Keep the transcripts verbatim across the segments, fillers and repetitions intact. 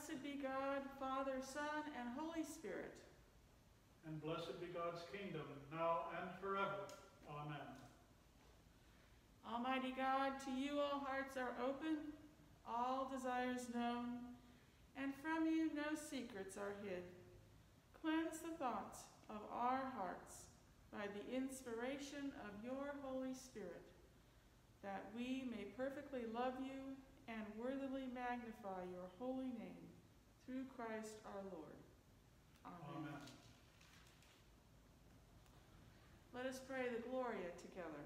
Blessed be God, Father, Son, and Holy Spirit. And blessed be God's kingdom, now and forever. Amen. Almighty God, to you all hearts are open, all desires known, and from you no secrets are hid. Cleanse the thoughts of our hearts by the inspiration of your Holy Spirit, that we may perfectly love you and worthily magnify your holy name, through Christ our Lord. Amen. Amen. Let us pray the Gloria together.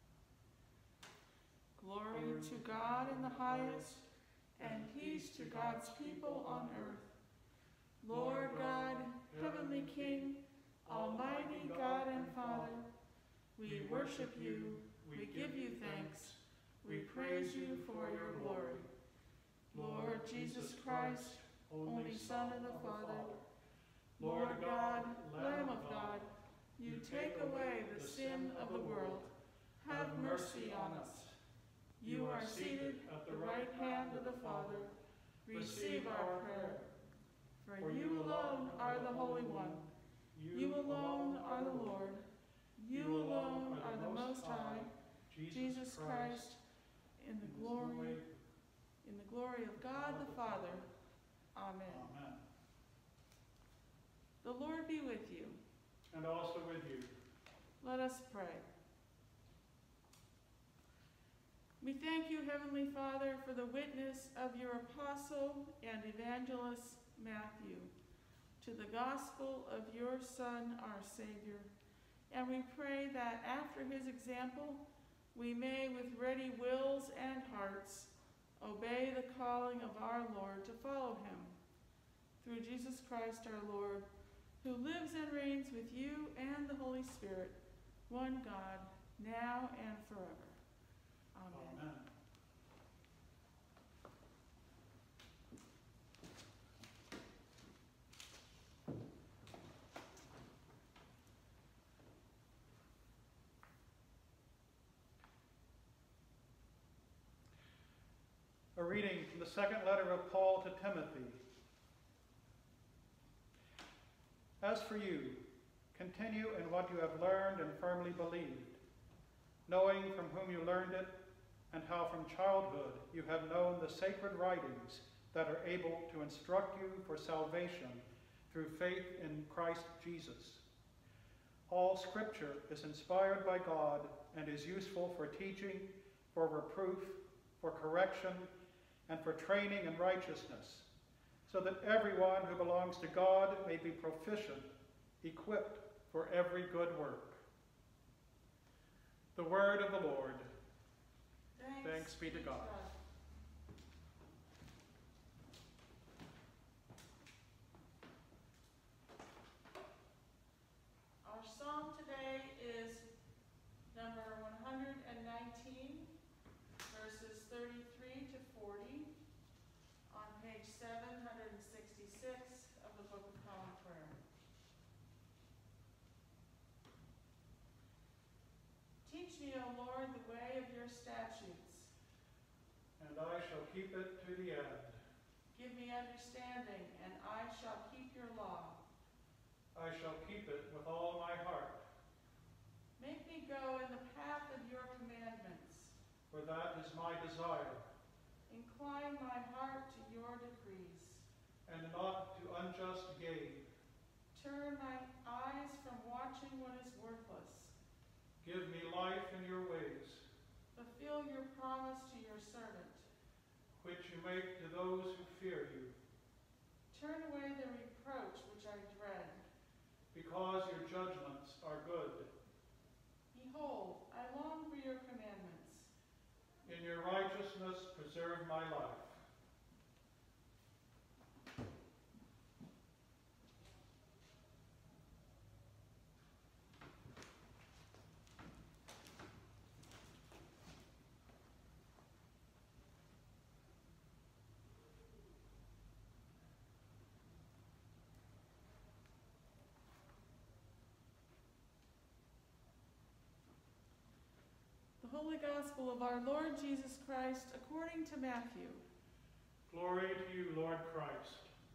Glory to God in the highest, and peace to God's people on earth. Lord God, heavenly King, almighty God and Father, we worship you, we give you thanks, we praise you for your glory. Lord Jesus Christ, only Son of the Father, Lord God, Lamb of God, you take away the sin of the world. Have mercy on us. You are seated at the right hand of the Father. Receive our prayer. For you alone are the Holy One. You alone are the Lord. You alone are the Most High, Jesus Christ, in the glory, in the glory of God the Father. Amen. Amen. The Lord be with you. And also with you. Let us pray. We thank you, Heavenly Father, for the witness of your apostle and evangelist Matthew to the gospel of your Son, our Savior. And we pray that after his example, we may with ready wills and hearts obey the calling of our Lord to follow him. Through Jesus Christ our Lord, who lives and reigns with you and the Holy Spirit, one God, now and forever. Amen. Amen. A reading from the second letter of Paul to Timothy. As for you, continue in what you have learned and firmly believed, knowing from whom you learned it, and how from childhood you have known the sacred writings that are able to instruct you for salvation through faith in Christ Jesus. All Scripture is inspired by God and is useful for teaching, for reproof, for correction, and for training in righteousness, so that everyone who belongs to God may be proficient, equipped for every good work. The word of the Lord. Thanks, Thanks be to God. Our psalm today is number one hundred nineteen, verses thirty-three to forty, on page seven hundred sixty-six of the Book of Common Prayer. Teach me, O Lord, the way of your statutes, And I shall keep it to the end. give me understanding, and I shall keep your law. I shall keep it with all my heart, Make me go in the path of your commandments. for that is my desire, Incline my heart to your decrees. and not to unjust gain. Turn my eyes from watching what is worthless. Give me life in your ways, Fulfill your promise to your servant. which you make to those who fear you, Turn away the reproach which I dread. because your judgments are good. Behold, I long for your commandments. In your righteousness preserve my life. The Holy Gospel of our Lord Jesus Christ according to Matthew. Glory to you, Lord Christ.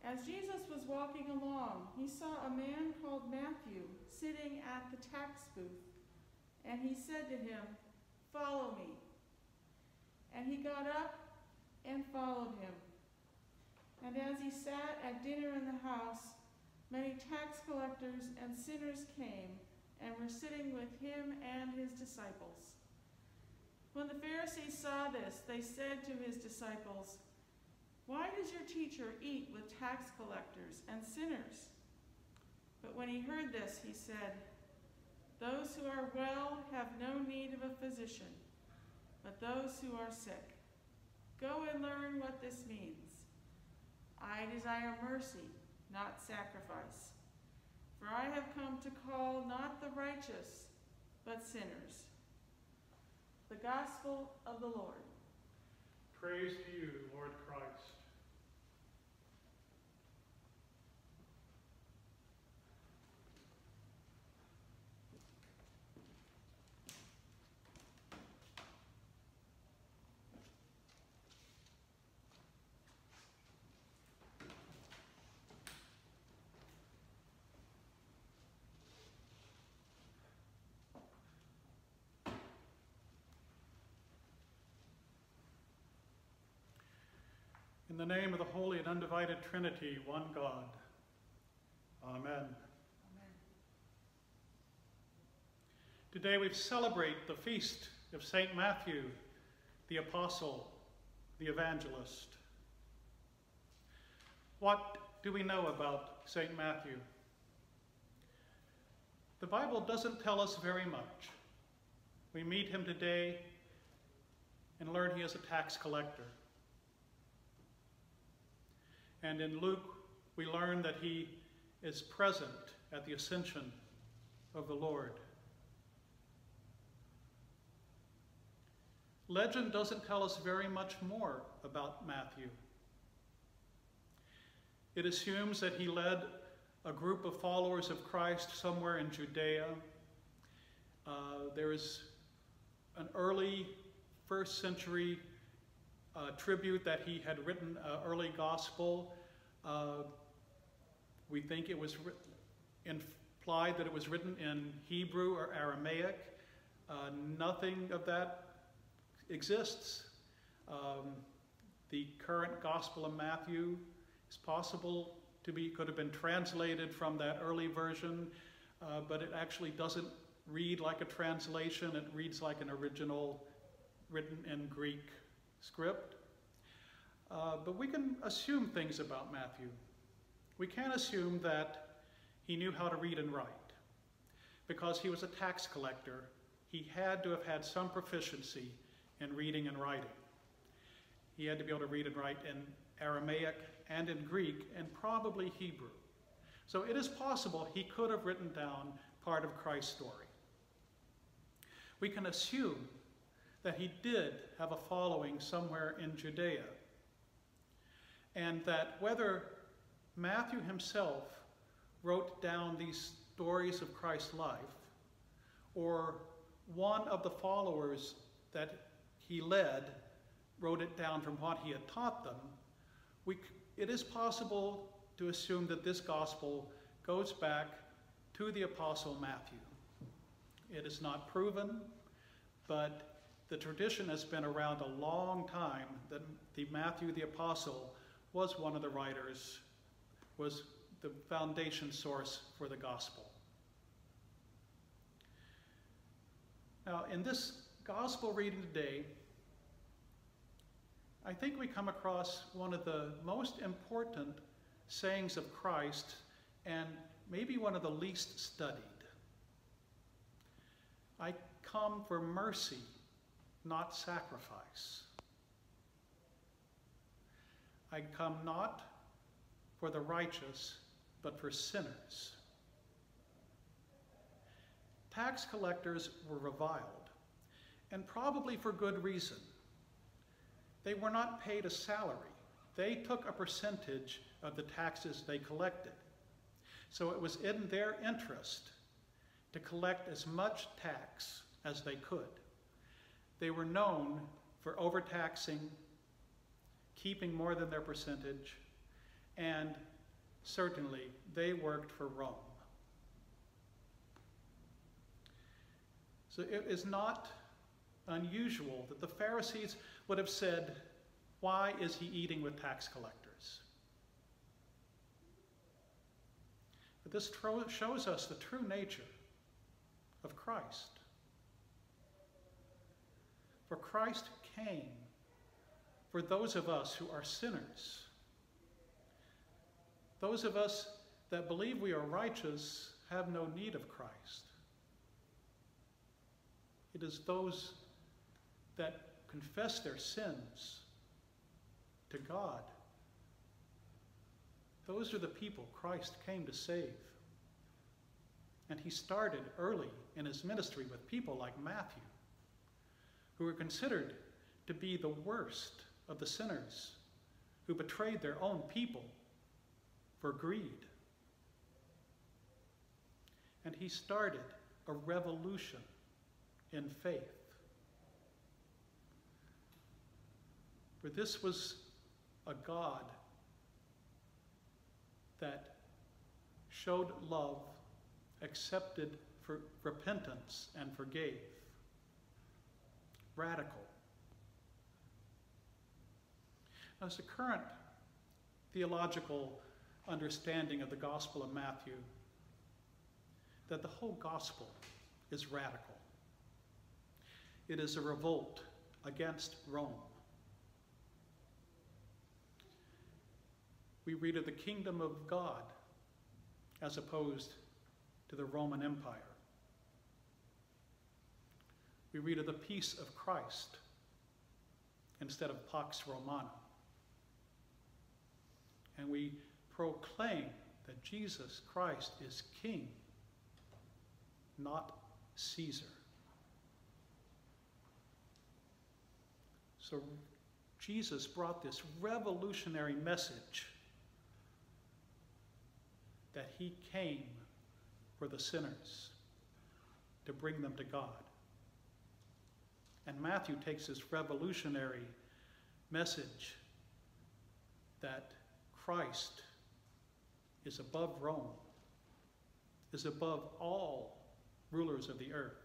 As Jesus was walking along, he saw a man called Matthew sitting at the tax booth, and he said to him, "Follow me." And he got up and followed him. And as he sat at dinner in the house, many tax collectors and sinners came and were sitting with him and his disciples. When the Pharisees saw this, they said to his disciples, "Why does your teacher eat with tax collectors and sinners?" But when he heard this, he said, "Those who are well have no need of a physician, but those who are sick. Go and learn what this means. I desire mercy, not sacrifice. For I have come to call not the righteous, but sinners." The Gospel of the Lord. Praise to you, Lord Christ. In the name of the Holy and Undivided Trinity, one God. Amen. Amen. Today we celebrate the feast of Saint Matthew, the Apostle, the Evangelist. What do we know about Saint Matthew? The Bible doesn't tell us very much. We meet him today and learn he is a tax collector. And in Luke, we learn that he is present at the ascension of the Lord. Legend doesn't tell us very much more about Matthew. It assumes that he led a group of followers of Christ somewhere in Judea. Uh, there is an early first century uh, tribute that he had written, an early gospel. Uh, we think it was implied that it was written in Hebrew or Aramaic. Uh, nothing of that exists. Um, the current Gospel of Matthew is possible to be, could have been translated from that early version, uh, but it actually doesn't read like a translation. It reads like an original written in Greek script. Uh, but we can assume things about Matthew. We can assume that he knew how to read and write. Because he was a tax collector, he had to have had some proficiency in reading and writing. He had to be able to read and write in Aramaic and in Greek and probably Hebrew. So it is possible he could have written down part of Christ's story. We can assume that he did have a following somewhere in Judea, and that whether Matthew himself wrote down these stories of Christ's life, or one of the followers that he led wrote it down from what he had taught them, we, it is possible to assume that this gospel goes back to the Apostle Matthew. It is not proven, but the tradition has been around a long time that the Matthew the Apostle was one of the writers, was the foundation source for the gospel. Now, in this gospel reading today, I think we come across one of the most important sayings of Christ, and maybe one of the least studied. I come for mercy, not sacrifice. I come not for the righteous, but for sinners. Tax collectors were reviled, and probably for good reason. They were not paid a salary. They took a percentage of the taxes they collected. So it was in their interest to collect as much tax as they could. They were known for overtaxing, keeping more than their percentage, and certainly they worked for Rome. So it is not unusual that the Pharisees would have said, "Why is he eating with tax collectors?" But this tro- shows us the true nature of Christ. For Christ came for those of us who are sinners. Those of us that believe we are righteous have no need of Christ. It is those that confess their sins to God. Those are the people Christ came to save. And he started early in his ministry with people like Matthew, who were considered to be the worst of the sinners, who betrayed their own people for greed. And he started a revolution in faith. For this was a God that showed love, accepted for repentance, and forgave. Radical. Now, it's the current theological understanding of the Gospel of Matthew that the whole Gospel is radical. It is a revolt against Rome. We read of the kingdom of God as opposed to the Roman Empire. We read of the peace of Christ instead of Pax Romana. And we proclaim that Jesus Christ is King, not Caesar. So Jesus brought this revolutionary message that he came for the sinners, to bring them to God. And Matthew takes this revolutionary message that Christ is above Rome, is above all rulers of the earth,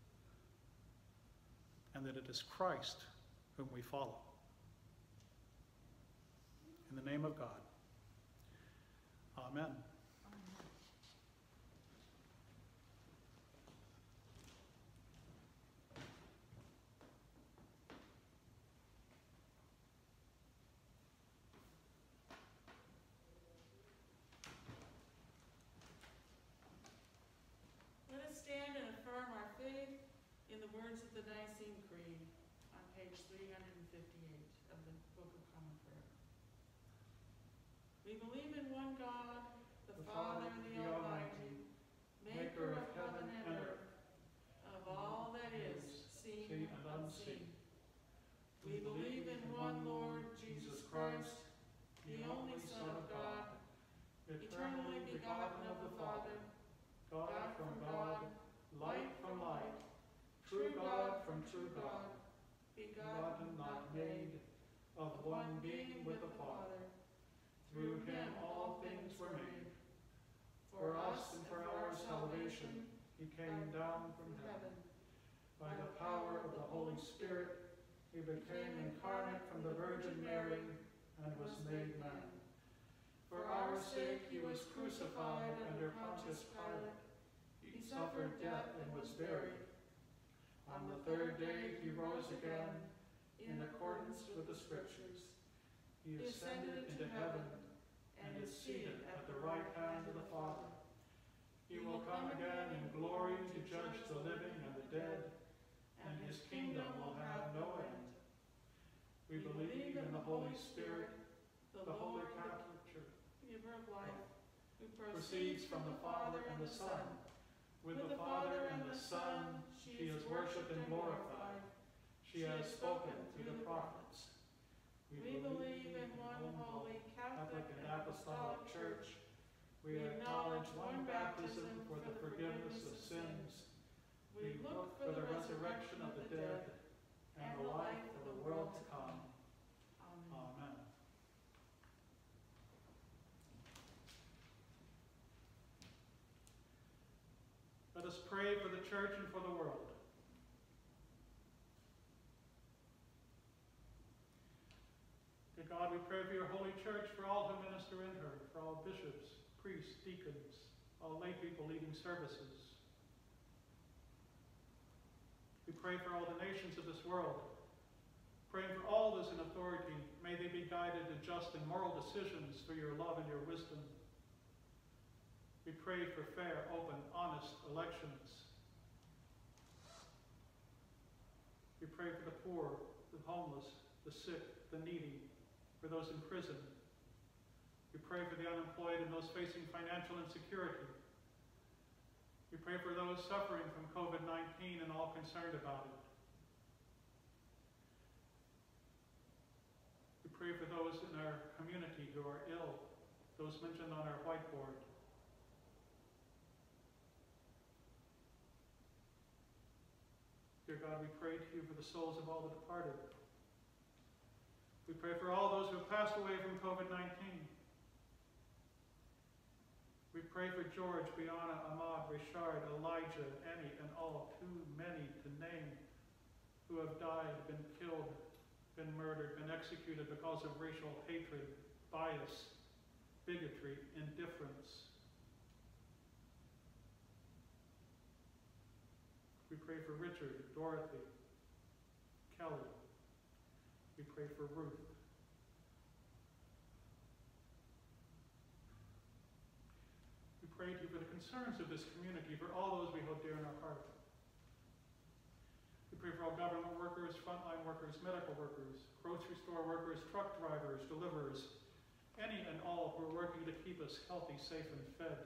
and that it is Christ whom we follow. In the name of God, amen. The Nicene Creed on page three hundred fifty-eight of the Book of Common Prayer. We believe in one God, the, the Father, the Almighty, maker of heaven and earth, of all that is seen and unseen. We believe in one Lord Jesus Christ, the only Son of God, eternally begotten of the Father, God from God, light from light, true God from true God, begotten, not made, of one being with the Father. Through him all things were made. For us and for our salvation, he came down from heaven. By the power of the Holy Spirit, he became incarnate from the Virgin Mary and was made man. For our sake he was crucified under Pontius Pilate. He suffered death and was buried. On the third day he rose again, in accordance with the Scriptures. He ascended into heaven and is seated at the right hand of the Father. He will come again in glory to judge the living and the dead, and his kingdom will have no end. We believe in the Holy Spirit, the Holy Catholic Church, giver of life, who proceeds from the Father and the Son. With the Father and the Son, she is worshipped and glorified. She has spoken through the prophets. We believe in one holy Catholic and Apostolic Church. We acknowledge one baptism for the forgiveness of sins. We look for the resurrection of the dead and the life of the world to come. Amen. Amen. us pray for the church and for the world. Dear God, we pray for your holy church, for all who minister in her, for all bishops, priests, deacons, all lay people leading services. We pray for all the nations of this world, praying for all those in authority. May they be guided to just and moral decisions for your love and your wisdom. We pray for fair, open, honest elections. We pray for the poor, the homeless, the sick, the needy, for those in prison. We pray for the unemployed and those facing financial insecurity. We pray for those suffering from COVID nineteen and all concerned about it. We pray for those in our community who are ill, those mentioned on our whiteboard. Dear God, we pray to you for the souls of all the departed. We pray for all those who have passed away from COVID nineteen. We pray for George, Biana, Ahmad, Richard, Elijah, Annie, and all, too many to name, who have died, been killed, been murdered, been executed because of racial hatred, bias, bigotry, indifference. We pray for Richard, Dorothy, Kelly. We pray for Ruth. We pray to you for the concerns of this community, for all those we hold dear in our heart. We pray for all government workers, frontline workers, medical workers, grocery store workers, truck drivers, deliverers, any and all who are working to keep us healthy, safe, and fed.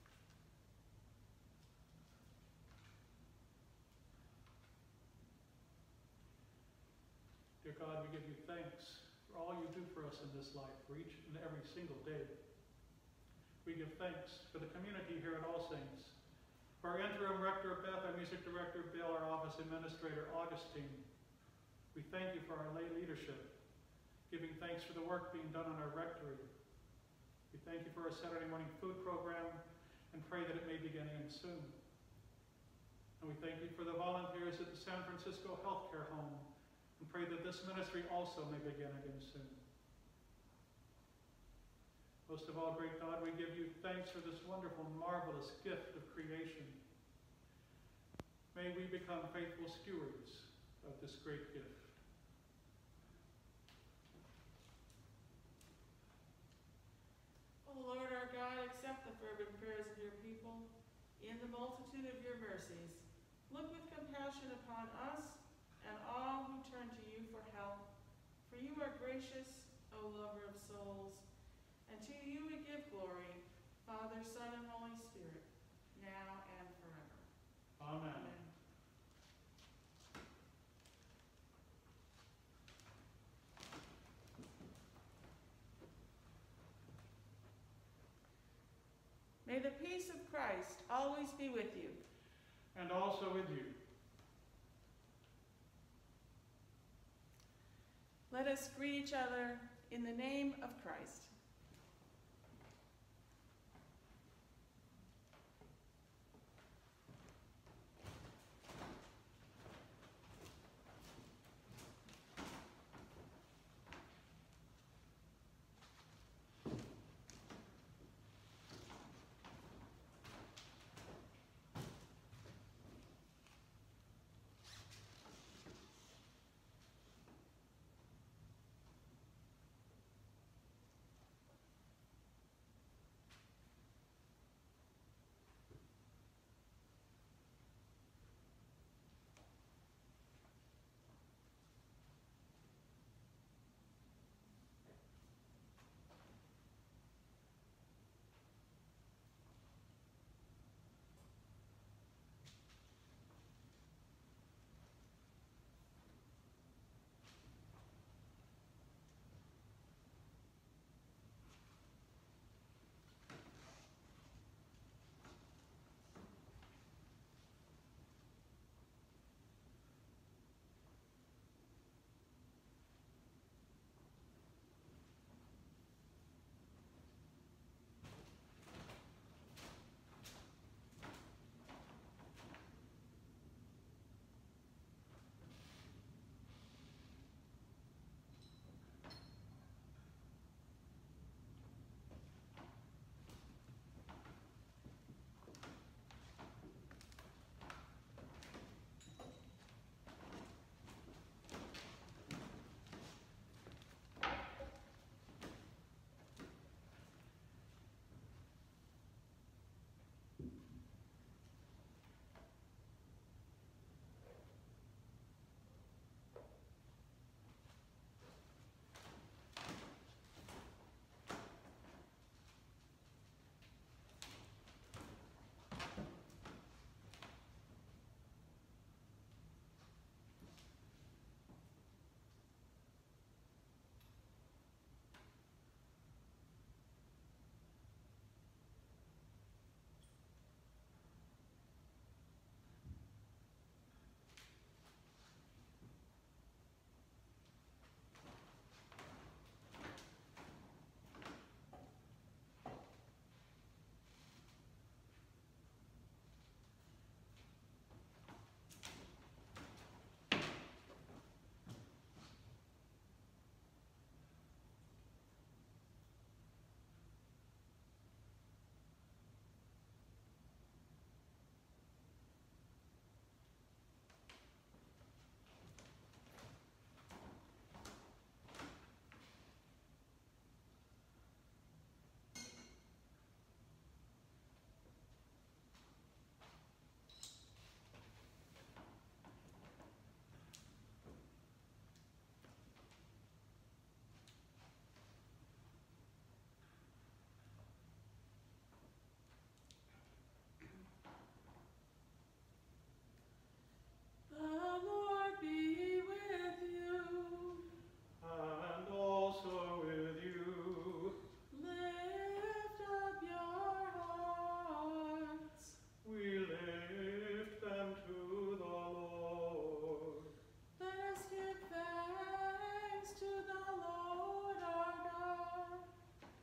Dear God, we give you thanks for all you do for us in this life, for each and every single day. We give thanks for the community here at All Saints, for our interim rector, Beth, our music director, Bill, our office administrator, Augustine. We thank you for our lay leadership, giving thanks for the work being done on our rectory. We thank you for our Saturday morning food program and pray that it may begin again soon. And we thank you for the volunteers at the San Francisco Healthcare Home and pray that this ministry also may begin again soon. Most of all, great God, we give you thanks for this wonderful, marvelous gift of creation. May we become faithful stewards of this great gift. O Lord our God, accept the fervent prayers of your people. In the multitude of your mercies, look with compassion upon us and all who turn to you for help. For you are gracious, O lover of souls. And to you we give glory, Father, Son, and Holy Spirit, now and forever. Amen. Amen. May the peace of Christ always be with you. And also with you. Let us greet each other in the name of Christ.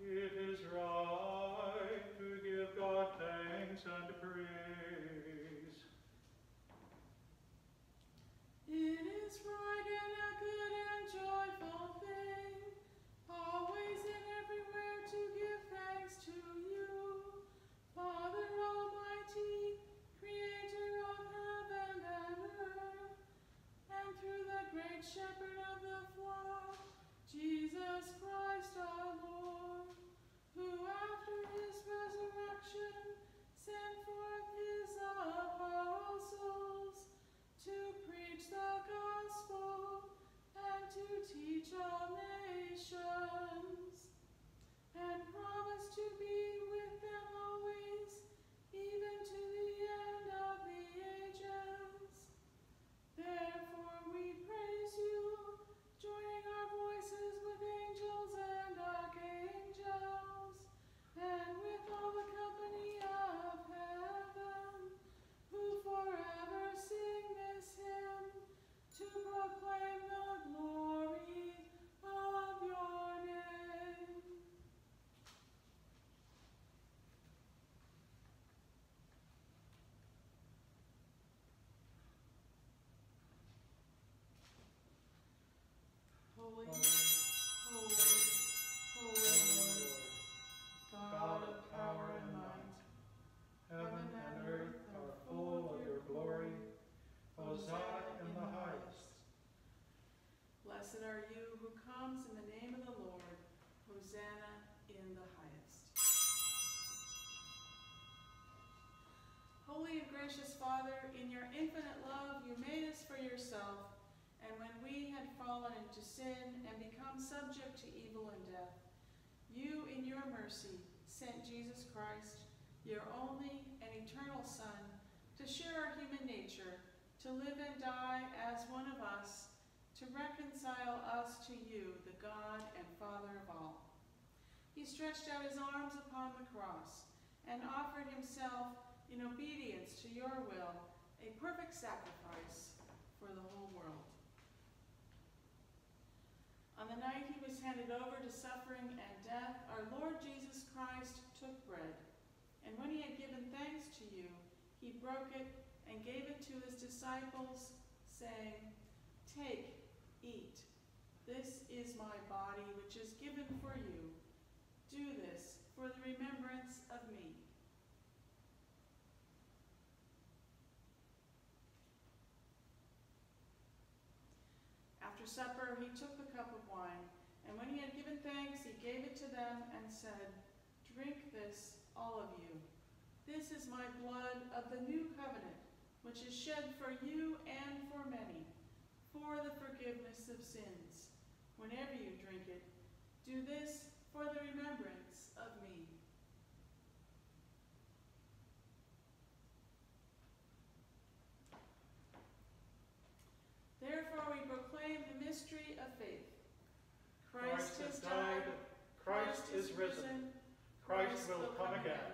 It is right to give God thanks and praise. It is right and a good and joyful thing, always and everywhere to give thanks to you, Father Almighty, Creator of heaven and earth, and through the great Shepherd of the flock, Jesus Christ our Lord, who after his resurrection sent forth his apostles to preach the gospel and to teach all nations, and promised to be with them always, even to the end of the ages. Therefore we praise you, joining our voices with angels and archangels, and with all the company of heaven, who forever sing this hymn, to proclaim the glory of your name. Holy, holy, holy Lord, God of power and might, Heaven and earth are full of your glory. Hosanna in the highest. Blessed are you who comes in the name of the Lord. Hosanna in the highest. Holy and gracious Father, in your infinite love you made us for yourself, and when we had fallen into sin and become subject to evil and death, you in your mercy sent Jesus Christ, your only and eternal Son, to share our human nature, to live and die as one of us, to reconcile us to you, the God and Father of all. He stretched out his arms upon the cross and offered himself in obedience to your will, a perfect sacrifice for the whole world. On the night he was handed over to suffering and death, our Lord Jesus Christ took bread, and when he had given thanks to you, he broke it and gave it to his disciples, saying, "Take, eat. This is my body, which is given for you. Do this for the remembrance of me." After supper, he took the cup of wine, and when he had given thanks, he gave it to them and said, "Drink this, all of you. This is my blood of the new covenant, which is shed for you and for many, for the forgiveness of sins. Whenever you drink it, do this for the remembrance of me." Therefore we proclaim the mystery of faith. Christ has died, Christ is risen, Christ will come again.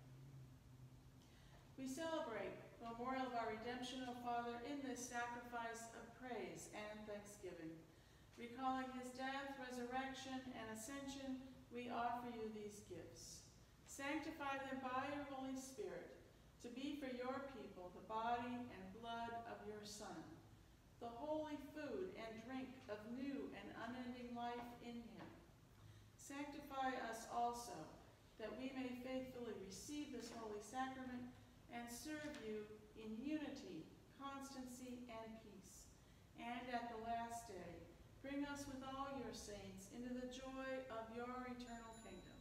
We celebrate the memorial of our redemption, O Father, in this sacrifice of praise and thanksgiving. Recalling his death, resurrection, and ascension, we offer you these gifts. Sanctify them by your Holy Spirit, to be for your people the body and blood of your Son, the holy food and drink of new and unending life in him. Sanctify us also, that we may faithfully receive this holy sacrament and serve you in unity, constancy, and peace. And at the last day, bring us with all your saints into the joy of your eternal kingdom.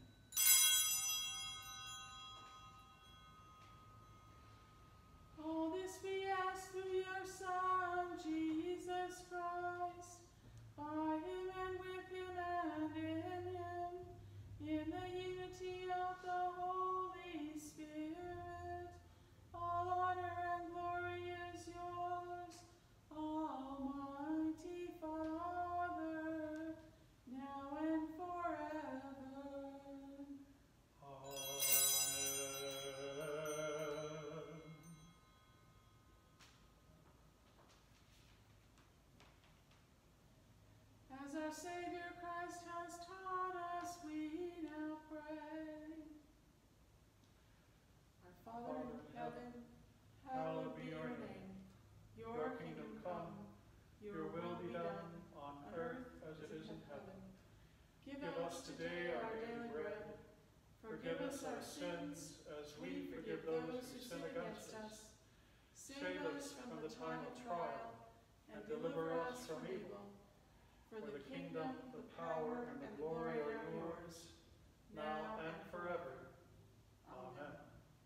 All this we ask through your Son, Jesus Christ, by him and with him and in him, in the unity of the Holy Spirit. All honor and glory is yours, Almighty Father, now and forever. Amen. As our Savior Christ has taught us, we now pray. Give us today our daily bread. Forgive us our sins as we forgive those who sin against us. Save us from the time of trial and deliver us from evil. For the kingdom, the power, and the glory are yours, now and forever. Amen.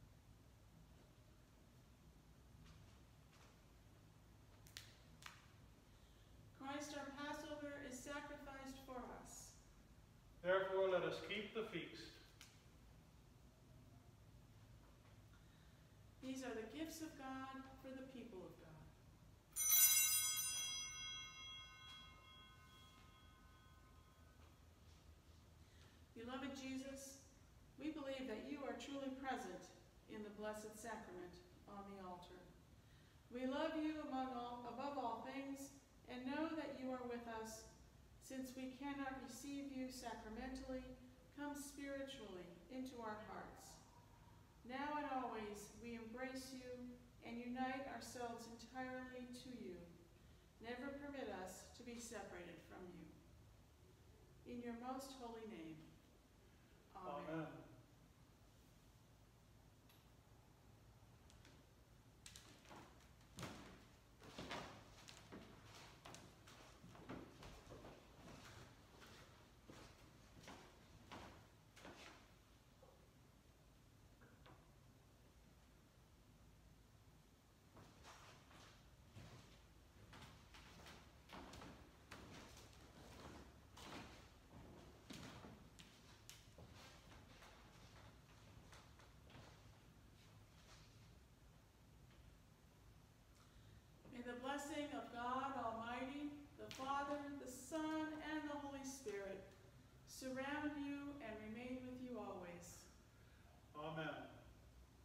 Christ our Passover is sacrificed for us. Therefore let us keep the feast. These are the gifts of God for the people of God. Beloved Jesus, we believe that you are truly present in the Blessed Sacrament on the altar. We love you among all, above all things, and know that you are with us. Since we cannot receive you sacramentally, come spiritually into our hearts. Now and always we embrace you and unite ourselves entirely to you. Never permit us to be separated from you. In your most holy name, amen. Amen. May the blessing of God Almighty, the Father, the Son, and the Holy Spirit surround you and remain with you always. Amen.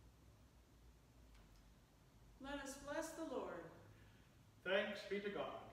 Let us bless the Lord. Thanks be to God.